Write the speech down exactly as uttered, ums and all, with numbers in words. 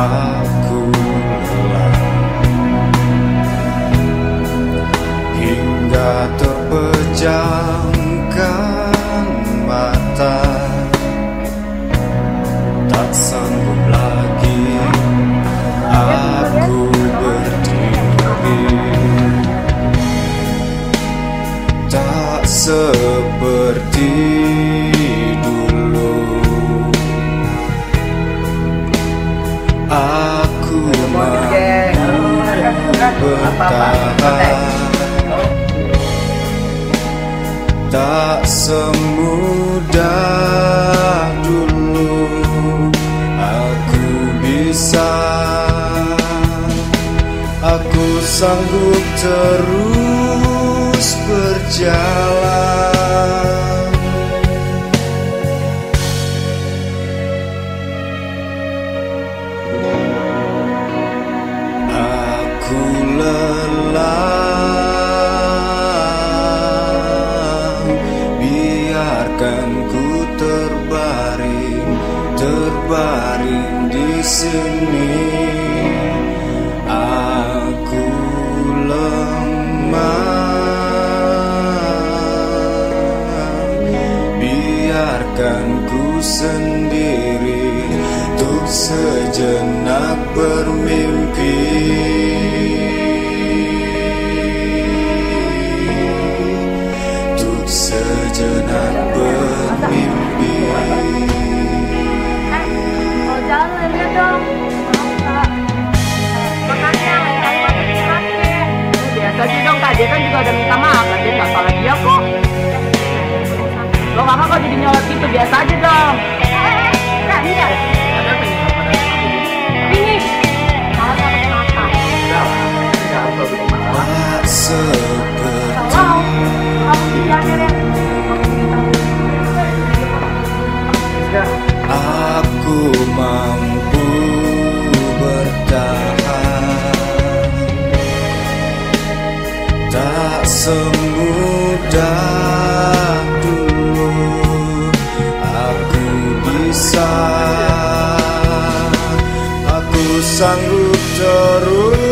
Aku lelah hingga terpejamkan mata, tak sanggup lagi aku berdiri. Tak seperti dulu aku mampu bertahan. Tak semudah dulu aku bisa. Aku sanggup terus berjalan. Aku lelah, biarkan ku terbaring, terbaring di sini. Aku lemah, biarkan ku sendiri untuk sejenak bermimpi. Untuk sejenak bermimpi. Mau jalan ya dong. Makanya biasa aja dong, Kak. Dia kan juga udah minta maaf, dia nggak salah dia kok. Lo kakak kok jadi nyolot gitu, biasa aja dong. Berani ya? Ini salah satu kenapa? Tak seperti aku mampu bertahan. Tak semudah dulu aku bisa. Aku sanggup terus